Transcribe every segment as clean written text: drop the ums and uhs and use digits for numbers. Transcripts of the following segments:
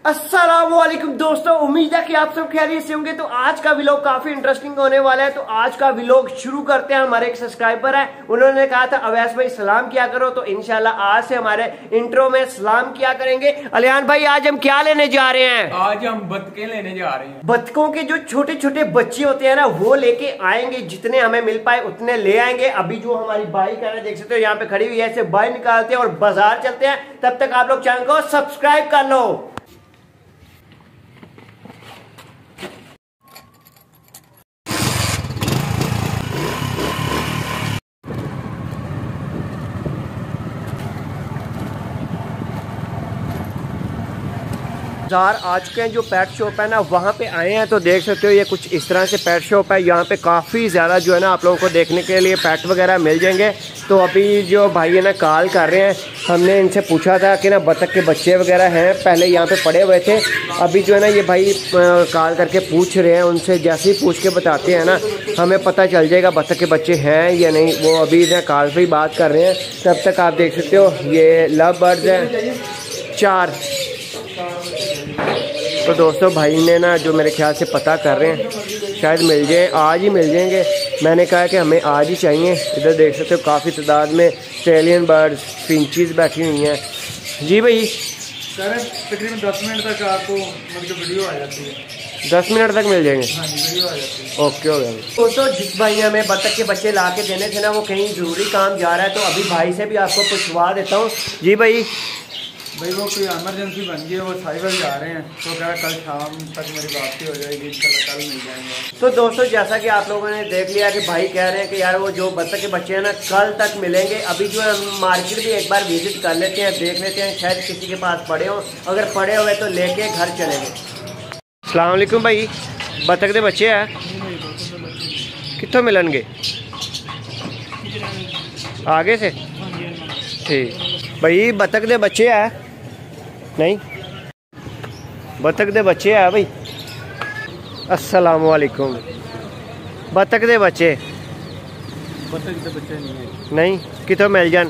अस्सलामुअलैकुम दोस्तों, उम्मीद है कि आप सब खैरियत से होंगे। तो आज का व्लॉग काफी इंटरेस्टिंग होने वाला है। तो आज का व्लॉग शुरू करते हैं। हमारे एक सब्सक्राइबर है, उन्होंने कहा था अवैस भाई सलाम किया करो, तो इंशाल्लाह आज से हमारे इंट्रो में सलाम किया करेंगे। अलियान भाई, आज हम क्या लेने जा रहे हैं? आज हम बतखें लेने जा रहे हैं। बतखों के जो छोटे छोटे बच्चे होते हैं ना, वो लेके आएंगे। जितने हमें मिल पाए उतने ले आएंगे। अभी जो हमारी बाइक है ना, देख सकते हो यहाँ पे खड़ी हुई है, ऐसे बाइक निकालते हैं और बाजार चलते हैं। तब तक आप लोग चैनल को सब्सक्राइब कर लो। बाजार आ चुके हैं। जो पेट शॉप है ना, वहाँ पे आए हैं। तो देख सकते हो ये कुछ इस तरह से पेट शॉप है। यहाँ पे काफ़ी ज़्यादा जो है ना, आप लोगों को देखने के लिए पेट वगैरह मिल जाएंगे। तो अभी जो भाई है ना कॉल कर रहे हैं, हमने इनसे पूछा था कि ना बतख के बच्चे वगैरह हैं, पहले यहाँ पे पड़े हुए थे। अभी जो है ना ये भाई कॉल करके पूछ रहे हैं उनसे। जैसे ही पूछ के बताते हैं ना, हमें पता चल जाएगा बतख के बच्चे हैं या नहीं। वो अभी इधर कॉल पर ही बात कर रहे हैं। तब तक आप देख सकते हो ये लव बर्ड्स हैं 4। तो दोस्तों भाई ने ना जो मेरे ख्याल से पता कर रहे हैं, शायद मिल जाए, आज ही मिल जाएंगे। मैंने कहा कि हमें आज ही चाहिए। इधर देख सकते हो काफ़ी तादाद में ऑस्ट्रेलियन बर्ड्स, फिंचीज बैठी हुई हैं। जी भाई सर, तकरीबन 10 मिनट तक आपको मतलब वीडियो आ जाती है। 10 मिनट तक मिल जाएंगे? हाँ जी, वीडियो आ जाती है। ओके हो गया। दोस्तों जिस भाई ने हमें बतख के बच्चे ला के देने थे ना, वो कहीं ज़रूरी काम जा रहा है। तो अभी भाई से भी आपको पूछवा देता हूँ। जी भाई वो कोई इमरजेंसी बन गई है, वो साइबर जा रहे हैं। तो क्या कल शाम तक मेरी बात हो जाएगी, कल मिल जाएंगे। तो दोस्तों जैसा कि आप लोगों ने देख लिया कि भाई कह रहे हैं कि यार वो जो बतख के बच्चे हैं ना, कल तक मिलेंगे। अभी जो है मार्केट भी एक बार विजिट कर लेते हैं, देख लेते हैं शायद किसी के पास पड़े हों। अगर पड़े हुए तो लेके घर चलेंगे। अस्सलाम वालेकुम भाई, बतख के बच्चे हैं कितों मिलनगे? आगे से? ठीक भाई, बतख के बच्चे है नहीं? बतख के बच्चे है भाई। अस्सलाम वालेकुम। बतख के बच्चे? बतख के बच्चे नहीं है। नहीं, कितों मिल जान?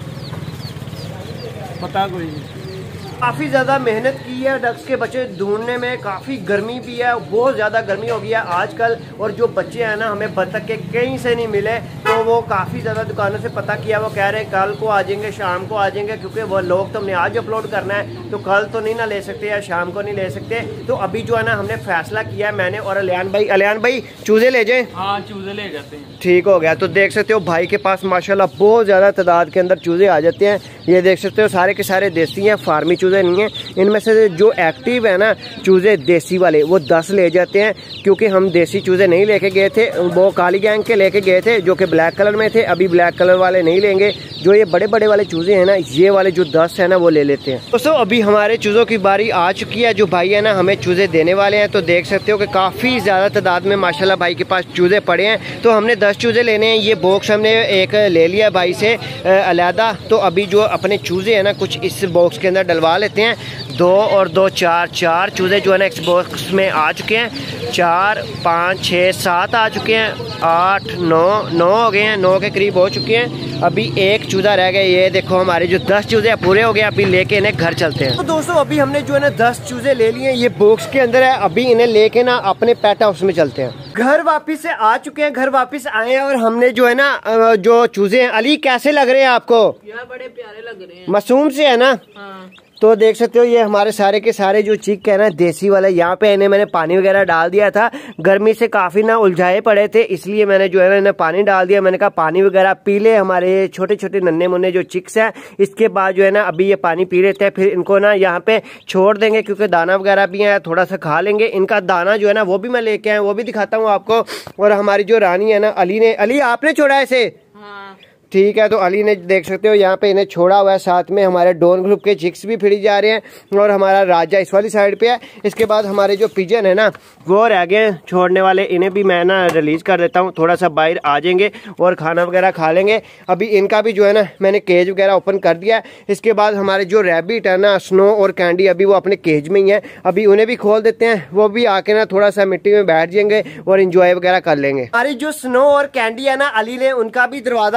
पता कोई नहीं। काफ़ी ज़्यादा मेहनत की है डक्स के बच्चे ढूंढने में। काफ़ी गर्मी भी है, बहुत ज़्यादा गर्मी हो गई है आजकल। और जो बच्चे हैं ना, हमें बतख के कहीं से नहीं मिले। तो वो काफ़ी ज़्यादा दुकानों से पता किया। वो कह रहे हैं कल को आ जाएंगे, शाम को आ जाएंगे, क्योंकि वो लोग तो हमने आज अपलोड करना है, तो कल तो नहीं ना ले सकते या शाम को नहीं ले सकते। तो अभी जो है ना हमने फैसला किया है, मैंने और अलियान भाई चूज़े ले जाएँ? हाँ, चूज़े ले जाते हैं। ठीक हो गया। तो देख सकते हो भाई के पास माशाल्लाह बहुत ज़्यादा तादाद के अंदर चूज़े आ जाते हैं। ये देख सकते हो सारे के सारे देसी हैं, फार्मी चूज़े नहीं हैं। इनमें से जो एक्टिव है ना चूज़े देसी वाले, वो 10 ले जाते हैं। क्योंकि हम देसी चूज़े नहीं लेके गए थे, वो काली गैंग के लेके गए थे जो कि ब्लैक कलर में थे। अभी ब्लैक कलर वाले नहीं लेंगे। जो ये बड़े बड़े वाले चूज़े हैं ना, ये वाले जो 10 है ना, वो ले लेते हैं। दोस्तों अभी हमारे चूज़ों की बारी आ चुकी है। जो भाई है ना हमें चूज़े देने वाले हैं। तो देख सकते हो कि काफ़ी ज़्यादा तादाद में माशाल्लाह भाई के पास चूज़े पड़े हैं। तो हमने 10 चूज़े लेने हैं। ये बॉक्स हमने एक ले लिया भाई से अलहदा। तो अभी जो अपने चूज़े हैं ना, कुछ इस बॉक्स के अंदर डलवा लेते हैं। 2 और 2 4 चूज़े जो है ना इस बॉक्स में आ चुके हैं। 4 5 6 7 आ चुके हैं। 8 9 हो गए हैं, 9 के करीब हो चुके हैं। अभी एक चूज़ा रह गया। ये देखो हमारे जो 10 चूज़े पूरे हो गए। अभी लेके इन्हें घर चलते हैं। तो दोस्तों अभी हमने जो है ना 10 चूज़े ले लिए। ये बॉक्स के अंदर है। अभी इन्हें लेके ना अपने पेट हाउस में चलते हैं। घर वापिस से आ चुके हैं, घर वापिस आए हैं। और हमने जो है ना जो चूज़े हैं, अली कैसे लग रहे हैं आपको? यार बड़े प्यारे लग रहे हैं। मासूम से है ना? हाँ। तो देख सकते हो ये हमारे सारे के सारे जो चिक है ना देसी वाले, यहाँ पे इन्हें मैंने पानी वगैरह डाल दिया था। गर्मी से काफ़ी ना उलझाए पड़े थे, इसलिए मैंने जो है ना इन्हें पानी डाल दिया। मैंने कहा पानी वगैरह पी ले हमारे छोटे छोटे नन्हे मुन्ने जो चिक्स हैं। इसके बाद जो है ना अभी ये पानी पी लेते हैं, फिर इनको ना यहाँ पे छोड़ देंगे, क्योंकि दाना वगैरह भी है, थोड़ा सा खा लेंगे। इनका दाना जो है ना वो भी मैं लेके आया, वो भी दिखाता हूँ आपको। और हमारी जो रानी है ना, अली आपने छोड़ा है इसे? हाँ। ठीक है। तो अली ने देख सकते हो यहाँ पे इन्हें छोड़ा हुआ है। साथ में हमारे डॉन ग्रुप के चिक्स भी फिरी जा रहे हैं। और हमारा राजा इस वाली साइड पे है। इसके बाद हमारे जो पिजन है ना, वो रह गए छोड़ने वाले। इन्हें भी मैं ना रिलीज कर देता हूँ, थोड़ा सा बाहर आ जाएंगे और खाना वगैरह खा लेंगे। अभी इनका भी जो है ना मैंने केज वगैरह ओपन कर दिया है। इसके बाद हमारे जो रैबिट है ना, स्नो और कैंडी, अभी वो अपने केज में ही है। अभी उन्हें भी खोल देते हैं, वो भी आके ना थोड़ा सा मिट्टी में बैठ जाएंगे और इंजॉय वगैरह कर लेंगे। हमारी जो स्नो और कैंडी है ना, अली ने उनका भी दरवाजा खोल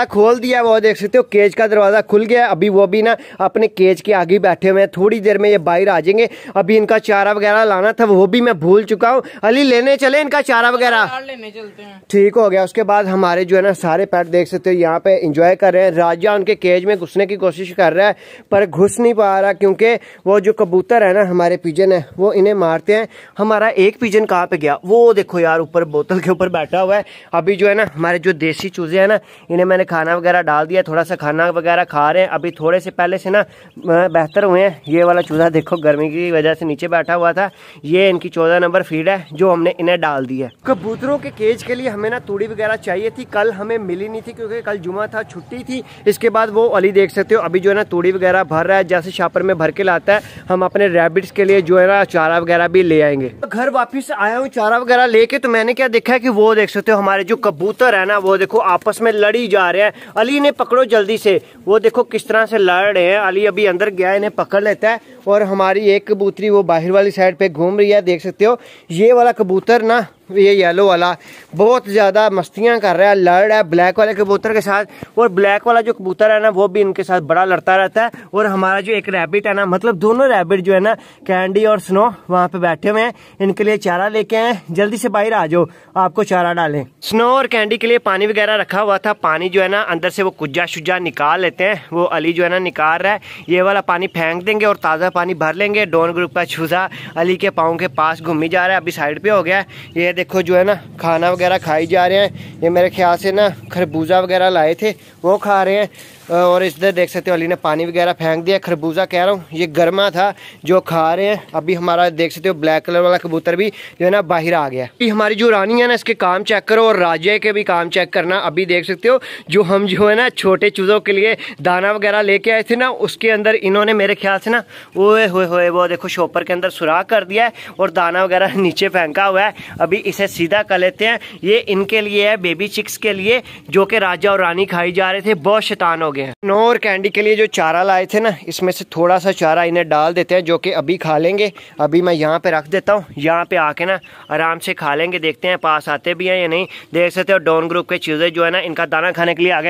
दिया, वो देख सकते हो केज का दरवाजा खुल गया। अभी वो भी ना अपने केज के आगे बैठे हुए हैं, थोड़ी देर में ये बाहर आ जाएंगे। अभी इनका चारा वगैरह लाना था, वो भी मैं भूल चुका हूँ। अली लेने चले इनका चारा वगैरह? लेने चलते हैं। ठीक हो गया। उसके बाद हमारे जो है ना सारे पेट देख सकते हो यहाँ पे एंजॉय कर रहे हैं। राजा उनके केज में घुसने की कोशिश कर रहा है पर घुस नहीं पा रहा, क्योंकि वो जो कबूतर है ना हमारे पिजन है वो इन्हें मारते हैं। हमारा एक पिजन कहाँ पे गया? वो देखो यार ऊपर बोतल के ऊपर बैठा हुआ है। अभी जो है ना हमारे जो देसी चूजे हैं ना इन्हें मैंने खाना वगैरह डाल दिया, थोड़ा सा खाना वगैरह खा रहे हैं। अभी थोड़े से पहले से ना बेहतर हुए हैं। ये वाला चूजा देखो गर्मी की वजह से नीचे बैठा हुआ था। ये इनकी 14 नंबर फीड है जो हमने इन्हें डाल दी है। कबूतरों के केज के लिए हमें ना तूड़ी वगैरह चाहिए थी, कल हमें मिली नहीं थी क्योंकि कल जुमा था, छुट्टी थी। इसके बाद वो अली देख सकते हो अभी जो है ना तूड़ी वगैरह भर रहा है, जैसे शापर में भर के लाता है। हम अपने रैबिट्स के लिए जो है ना चारा वगैरह भी ले आएंगे। घर वापिस आया हूँ चारा वगैरह लेके, तो मैंने क्या देखा है कि वो देख सकते हो हमारे जो कबूतर है ना वो देखो आपस में लड़ी जा रहे हैं। अली ने पकड़ो जल्दी से, वो देखो किस तरह से लड़ रहे हैं। अली अभी अंदर गया इन्हें पकड़ लेता है। और हमारी एक कबूतरी वो बाहर वाली साइड पे घूम रही है, देख सकते हो। ये वाला कबूतर ना, ये येलो वाला बहुत ज़्यादा मस्तियाँ कर रहा है, लड़ रहा है ब्लैक वाले कबूतर के साथ। और ब्लैक वाला जो कबूतर है ना वो भी इनके साथ बड़ा लड़ता रहता है। और हमारा जो एक रैबिट है ना, मतलब दोनों रैबिट जो है ना कैंडी और स्नो वहाँ पे बैठे हुए हैं, इनके लिए चारा लेके आए। जल्दी से बाहर आ जाओ, आपको चारा डालें। स्नो और कैंडी के लिए पानी वगैरह रखा हुआ था। पानी जो है ना अंदर से वो कुज्जा शुज्जा निकाल लेते हैं, वो अली जो है ना निकाल रहा है। ये वाला पानी फेंक देंगे और ताज़ा पानी भर लेंगे। डॉन ग्रुप का चूजा अली के पाँव के पास घूमी जा रहा है, अभी साइड पे हो गया है। ये देखो जो है ना खाना वगैरह खाई जा रहे हैं। ये मेरे ख्याल से ना खरबूजा वगैरह लाए थे वो खा रहे हैं। और इधर देख सकते हो अली ने पानी वगैरह फेंक दिया। खरबूजा कह रहा हूँ, ये गर्मा था जो खा रहे हैं। अभी हमारा देख सकते हो ब्लैक कलर वाला कबूतर भी जो है ना बाहर आ गया। अभी हमारी जो रानी है ना इसके काम चेक करो और राजे के भी काम चेक करना। अभी देख सकते हो जो हम जो है ना छोटे चूजों के लिए दाना वगैरह लेके आए थे ना, उसके अंदर इन्होंने मेरे ख्याल से ना ओए होए वो देखो शॉपर के अंदर सुराख कर दिया है और दाना वगैरह नीचे फेंका हुआ है। अभी इसे सीधा कर लेते हैं। ये इनके लिए है, बेबी चिक्स के लिए, जो कि राजा और रानी खाई जा रहे थे। बहुत शैतान हो गए। स्नो और कैंडी के लिए जो चारा लाए थे ना, इसमें से थोड़ा सा चारा इन्हें डाल देते हैं जो कि अभी खा लेंगे। अभी मैं यहाँ पे रख देता हूँ, यहाँ पे आके ना आराम से खा लेंगे। देखते हैं पास आते भी हैं या नहीं। देख सकते हो डॉन ग्रुप के चूजे जो है ना इनका दाना खाने के लिए आ गए।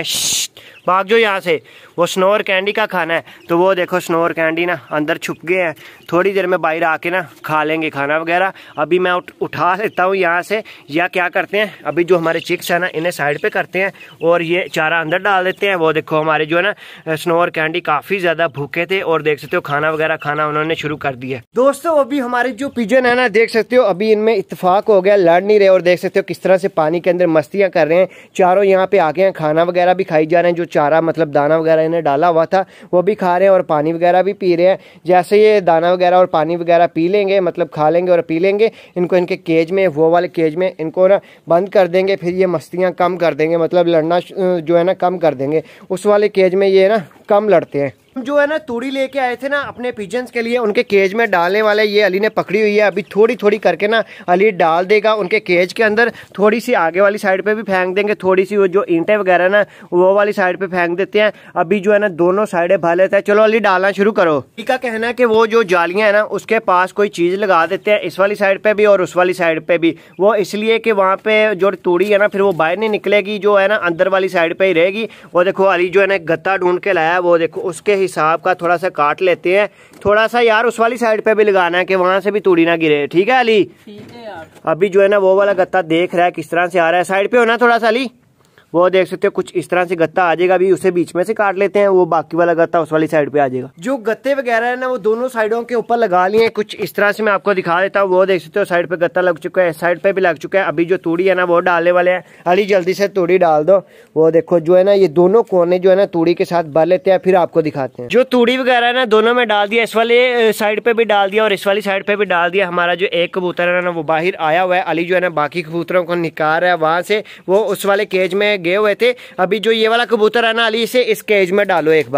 भाग जो यहाँ से, वो स्नो और कैंडी का खाना है। तो वो देखो स्नो और कैंडी ना अंदर छुप गए हैं, थोड़ी देर में बाहर आके ना खा लेंगे खाना वगैरह। अभी मैं उठा लेता हूँ यहाँ से, या क्या करते हैं अभी जो हमारे चिक्स है ना इन्हें साइड पे करते हैं और ये चारा अंदर डाल देते हैं। वो देखो हमारे जो है ना स्नो और कैंडी काफ़ी ज़्यादा भूखे थे और देख सकते हो खाना वगैरह खाना उन्होंने शुरू कर दिया। दोस्तों अभी हमारे जो पिजन है ना देख सकते हो अभी इनमें इत्तेफाक हो गया, लड़ नहीं रहे। और देख सकते हो किस तरह से पानी के अंदर मस्तियाँ कर रहे हैं। चारों यहाँ पे आके हैं, खाना वगैरह भी खाई जा रहे हैं। जो चारा मतलब दाना वगैरह इन्हें डाला हुआ था वो भी खा रहे हैं और पानी वगैरह भी पी रहे हैं। जैसे ये दाना वगैरह और पानी वगैरह पी लेंगे, मतलब खा लेंगे और पी लेंगे, इनको इनके केज में, वो वाले केज में इनको ना बंद कर देंगे। फिर ये मस्तियाँ कम कर देंगे, मतलब लड़ना जो है ना कम कर देंगे। उस वाले केज में ये ना कम लड़ते हैं। जो है ना तूड़ी लेके आए थे ना अपने पिजन्स के लिए, उनके केज में डालने वाले ये अली ने पकड़ी हुई है। अभी थोड़ी थोड़ी करके ना अली डाल देगा उनके केज के अंदर। थोड़ी सी आगे वाली साइड पे भी फेंक देंगे, थोड़ी सी वो जो ईंटें वगैरह ना वो वाली साइड पे फेंक देते हैं। अभी जो है ना दोनों साइडें भर लेते हैं। चलो अली डालना शुरू करो। अली का कहना है कि वो जो जालियाँ है ना उसके पास कोई चीज़ लगा देते हैं, इस वाली साइड पे भी और उस वाली साइड पे भी। वो इसलिए कि वहाँ पे जो तूड़ी है ना फिर वो बाहर नहीं निकलेगी, जो है ना अंदर वाली साइड पे ही रहेगी। वो देखो अली जो है ना गत्ता ढूंढ के लाया, वो देखो उसके हिसाब का थोड़ा सा काट लेते हैं। थोड़ा सा यार उस वाली साइड पे भी लगाना है कि वहां से भी तूड़ी ना गिरे। ठीक है अली? ठीक है यार। अभी जो है ना वो वाला गत्ता देख रहा है किस तरह से आ रहा है। साइड पे होना थोड़ा सा अली, वो देख सकते हो कुछ इस तरह से गत्ता आ जाएगा। अभी उसे बीच में से काट लेते हैं, वो बाकी वाला गत्ता उस वाली साइड पे आ जाएगा। जो गत्ते वगैरह है ना वो दोनों साइडों के ऊपर लगा लिए। कुछ इस तरह से मैं आपको दिखा देता हूँ। वो देख सकते हो साइड पे गत्ता लग चुका है, साइड पे भी लग चुका है। अभी जो तूड़ी है ना वो डालने वाले हैं। अली जल्दी से तूड़ी डाल दो। वो देखो जो है ना ये दोनों कोने जो है ना तूड़ी के साथ भर लेते हैं, फिर आपको दिखाते हैं। जो तूड़ी वगैरह है ना दोनों में डाल दिया, इस वाले साइड पे भी डाल दिया और इस वाली साइड पे भी डाल दिया। हमारा जो एक कबूतर है ना वो बाहर आया हुआ है। अली जो है ना बाकी कबूतरों को निकाल रहा है वहां से, वो उस वाले केज में गए हुए थे। अभी जो ये वाला कबूतर है ना अली, इसे इस केज में डालो एक बार।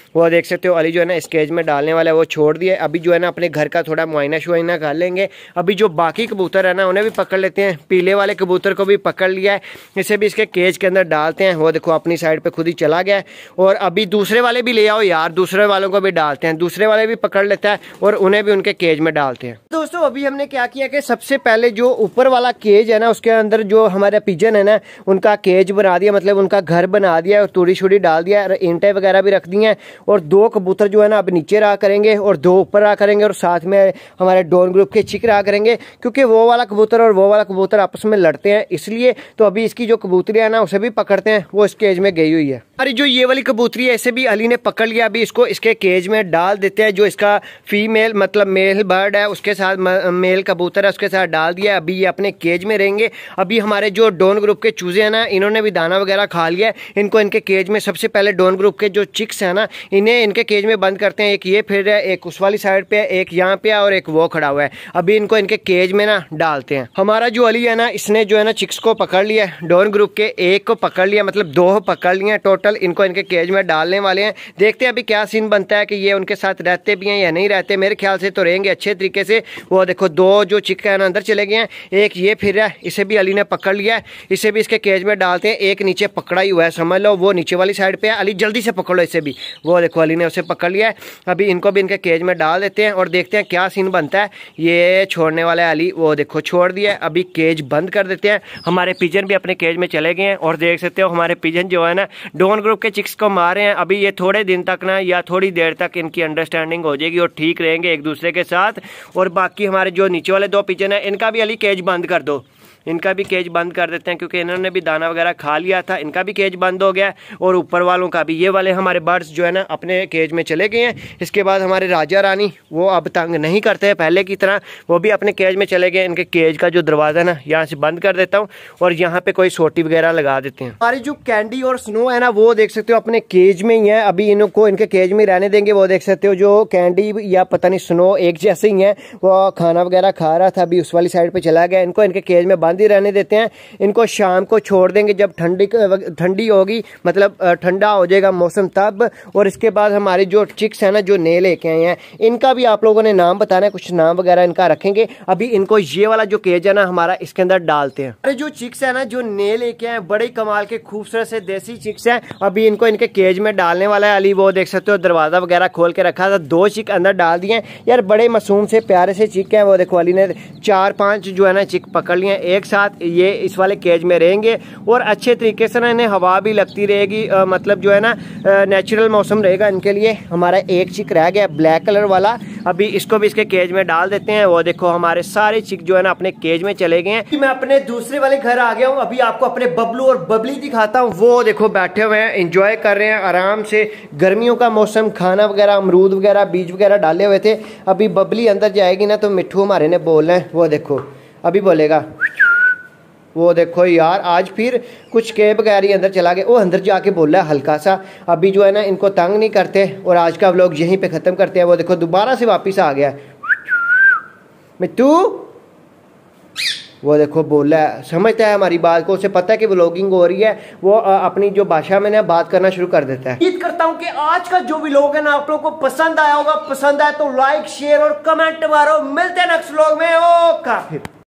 वो देख सकते हो अली जो है ना इस केज में डालने वाला है वो छोड़ दिया। अभी जो है ना अपने घर का थोड़ा मुआयना शुआइना कर लेंगे। अभी जो बाकी कबूतर है ना उन्हें भी पकड़ लेते हैं। पीले वाले कबूतर को भी पकड़ लिया है, इसे भी इसके केज के अंदर डालते हैं। वो देखो अपनी साइड पे खुद ही चला गया है। और अभी दूसरे वाले भी ले आओ यार, दूसरे वालों को भी डालते हैं। दूसरे वाले भी पकड़ लेता है और उन्हें भी उनके केज में डालते हैं। दोस्तों अभी हमने क्या किया कि सबसे पहले जो ऊपर वाला केज है ना उसके अंदर जो हमारे पिजन है ना उनका केज बना दिया, मतलब उनका घर बना दिया और तूड़ी शुड़ी डाल दिया और ईंटें वगैरह भी रख दी हैं। और 2 कबूतर जो है ना अब नीचे रहा करेंगे और 2 ऊपर रहा करेंगे और साथ में हमारे डॉन ग्रुप के चिक रहा करेंगे, क्योंकि वो वाला कबूतर और वो वाला कबूतर आपस में लड़ते हैं इसलिए। तो अभी इसकी जो कबूतरी है ना उसे भी पकड़ते हैं, वो इस केज में गई हुई है। अरे जो ये वाली कबूतरी है इसे भी अली ने पकड़ लिया। अभी इसको इसके केज में डाल देते हैं। जो इसका फीमेल मतलब मेल बर्ड है उसके साथ मेल कबूतर है उसके साथ डाल दिया। अभी ये अपने केज में रहेंगे। अभी हमारे जो डॉन ग्रुप के चूजे हैं ना इन्होंने भी दाना वगैरह खा लिया है। इनको इनके केज में सबसे पहले डॉन ग्रुप के जो चिक्स है ना इन्हें इनके केज में बंद करते हैं। एक ये फिर है, एक उस वाली साइड पे है, एक यहाँ पे है और एक वो खड़ा हुआ है। अभी इनको इनके केज में ना डालते हैं। हमारा जो अली है ना इसने जो है ना चिक्स को पकड़ लिया है। डॉन ग्रुप के एक को पकड़ लिया, मतलब 2 पकड़ लिए टोटल। इनको इनके केज में डालने वाले हैं। देखते हैं अभी क्या सीन बनता है कि ये उनके साथ रहते भी हैं या नहीं रहते। मेरे ख्याल से तो रहेंगे अच्छे तरीके से। वो देखो 2 जो चिक है ना अंदर चले गए हैं। एक ये फिर है, इसे भी अली ने पकड़ लिया है। इसे भी इसके केज में डालते हैं। एक नीचे पकड़ा ही हुआ है, समझ लो वो नीचे वाली साइड पे है। अली जल्दी से पकड़ लो इसे भी। वो देखो अली ने उसे पकड़ लिया है। अभी इनको भी इनके केज में डाल देते हैं और देखते हैं क्या सीन बनता है। ये छोड़ने वाला है अली, वो देखो छोड़ दिया है। अभी केज बंद कर देते हैं। हमारे पिजन भी अपने केज में चले गए हैं और देख सकते हो हमारे पिजन जो है ना डॉन ग्रुप के चिक्स को मार रहे हैं। अभी ये थोड़े दिन तक ना या थोड़ी देर तक इनकी अंडरस्टैंडिंग हो जाएगी और ठीक रहेंगे एक दूसरे के साथ। और बाकी हमारे जो नीचे वाले 2 पिजन है इनका भी अली केज बंद कर दो। इनका भी केज बंद कर देते हैं क्योंकि इन्होंने भी दाना वगैरह खा लिया था। इनका भी केज बंद हो गया और ऊपर वालों का भी। ये वाले हमारे बर्ड्स जो है ना अपने केज में चले गए हैं। इसके बाद हमारे राजा रानी वो अब तंग नहीं करते हैं पहले की तरह, वो भी अपने केज में चले गए। इनके केज का जो दरवाज़ा ना यहाँ से बंद कर देता हूँ और यहाँ पे कोई सोटी वगैरह लगा देते हैं। हमारी जो कैंडी और स्नो है ना वो देख सकते हो अपने केज में ही है। अभी इनको इनके केज में रहने देंगे। वो देख सकते हो जो कैंडी या पता नहीं स्नो एक जैसे ही है, वो खाना वगैरह खा रहा था, अभी उस वाली साइड पर चला गया। इनको इनके केज में बंद ही रहने देते हैं। इनको शाम को छोड़ देंगे जब ठंडी होगी, मतलब ठंडा हो जाएगा मौसम तब। और इसके बाद हमारे जो चिक्स हैं ना जो नए लेके आए हैं इनका भी आप लोगों ने नाम बताना है, कुछ नाम वगैरह इनका रखेंगे। अभी इनको ये वाला जो केज है ना हमारा इसके अंदर डालते हैं। अरे जो चिक्स है ना जो नए लेके आए बड़े कमाल के खूबसूरत से देसी चिक्स हैं। अभी इनको इनके केज में डालने वाला है अली। वो देख सकते हो दरवाजा वगैरह खोल के रखा था। 2 चिक अंदर डाल दिए यार, बड़े मासूम से प्यारे से चिक हैं। वो देखो अली ने 4-5 जो है ना चिक पकड़ लिए एक साथ। ये इस वाले केज में रहेंगे और अच्छे तरीके से ना इन्हें हवा भी लगती रहेगी, मतलब जो है ना नेचुरल मौसम रहेगा इनके लिए। हमारा एक चिक रह गया ब्लैक कलर वाला, अभी इसको भी इसके केज में डाल देते हैं। वो देखो हमारे सारे चिक जो है ना अपने केज में चले गए हैं। मैं अपने दूसरे वाले घर आ गया हूँ। अभी आपको अपने बबलू और बबली दिखाता हूँ। वो देखो बैठे हुए हैं, एंजॉय कर रहे हैं आराम से। गर्मियों का मौसम, खाना वगैरह अमरूद वगैरह बीज वगैरह डाले हुए थे। अभी बबली अंदर जाएगी ना तो मिट्ठू हमारे ने बोलना है। वो देखो अभी बोलेगा। वो देखो यार आज फिर कुछ के बगैर ही अंदर चला गया। वो अंदर जाके बोल रहा है हल्का सा। अभी जो है ना इनको तंग नहीं करते और आज का व्लॉग यहीं पे ख़त्म करते हैं। वो देखो दोबारा से वापस आ गया मिट्टू। वो देखो बोल रहा है, समझता है हमारी बात को, उसे पता है कि व्लॉगिंग हो रही है। वो अपनी जो भाषा में ना बात करना शुरू कर देता है। उम्मीद करता हूँ कि आज का जो व्लॉग है ना आप लोगों को पसंद आया होगा। पसंद आया तो लाइक शेयर और कमेंट मारो। मिलते हैं नेक्स्ट व्लॉग में। ओ काफिर।